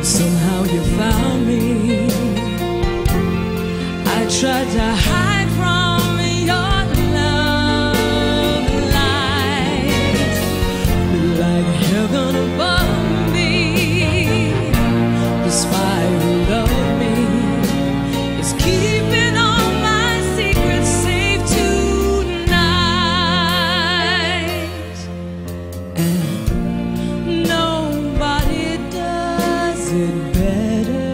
Somehow you found me. I tried to hide from your love light, like heaven above me. The spy who loved me is keeping all my secrets safe tonight, and nobody does it better.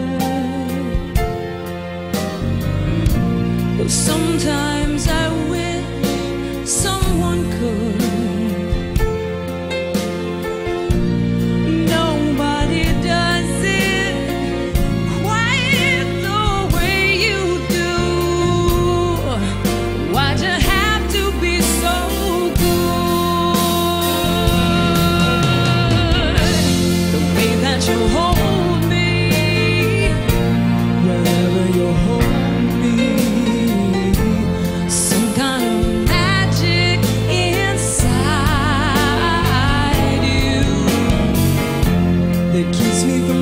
But sometimes I wish someone could. Nobody does it quite the way you do. Why'd you have to be so good? The way that you hold me, wherever you hold me, some kind of magic inside you that keeps me from